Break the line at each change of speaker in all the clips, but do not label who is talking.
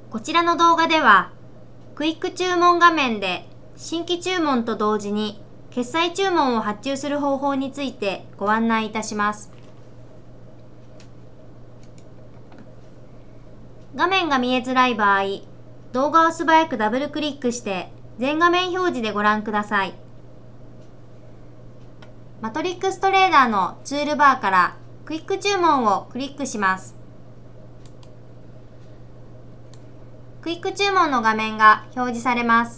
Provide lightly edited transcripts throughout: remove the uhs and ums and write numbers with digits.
こちらの動画では、クイック注文画面で新規注文と同時に決済注文を発注する方法についてご案内いたします。画面が見えづらい場合、動画を素早くダブルクリックして全画面表示でご覧ください。マトリックストレーダーのツールバーからクイック注文をクリックします。クイック注文の画面が表示されます。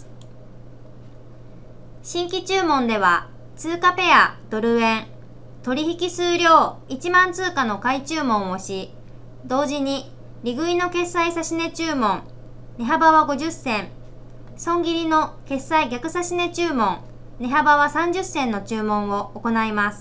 新規注文では通貨ペアドル円、取引数量1万通貨の買い注文をし、同時に利食いの決済指値注文、値幅は50銭、損切りの決済逆指値注文、値幅は30銭の注文を行います。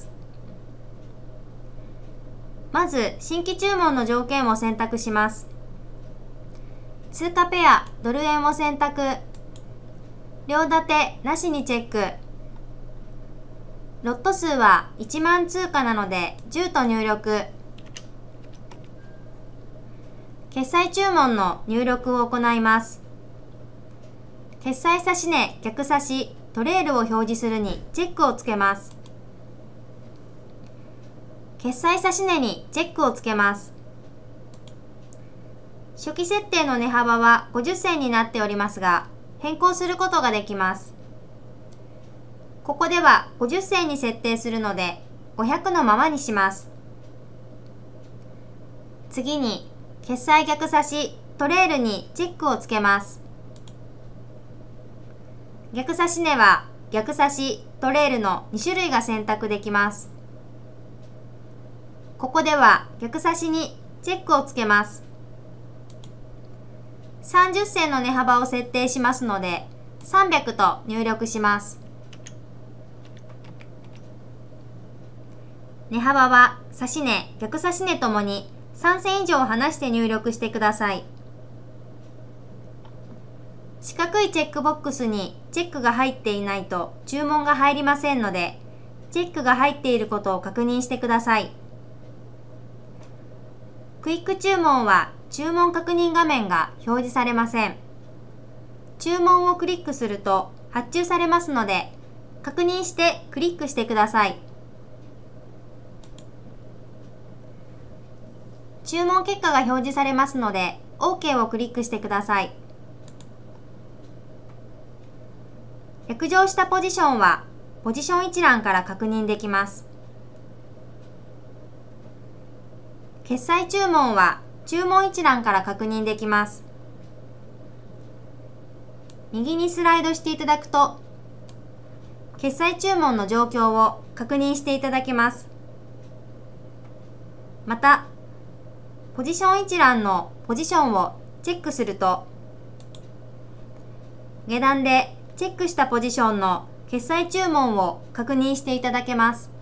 まず、新規注文の条件を選択します。通貨ペアドル円を選択。両立てなしにチェック。ロット数は1万通貨なので10と入力。決済注文の入力を行います。決済指値逆指しトレールを表示するにチェックをつけます。決済指値にチェックをつけます。初期設定の値幅は50銭になっておりますが、変更することができます。ここでは50銭に設定するので、500のままにします。次に、決済逆指しトレールにチェックをつけます。逆指し値は逆指しトレールの2種類が選択できます。ここでは逆指しにチェックをつけます。30銭の値幅を設定しますので、300と入力します。値幅は指値、逆指値ともに3銭以上離して入力してください。四角いチェックボックスにチェックが入っていないと注文が入りませんので、チェックが入っていることを確認してください。クイック注文は注文確認画面が表示されません。注文をクリックすると発注されますので、確認してクリックしてください。注文結果が表示されますので、OK をクリックしてください。約定したポジションはポジション一覧から確認できます。決済注文は注文一覧から確認できます。右にスライドしていただくと、決済注文の状況を確認していただけます。また、ポジション一覧のポジションをチェックすると、下段でチェックしたポジションの決済注文を確認していただけます。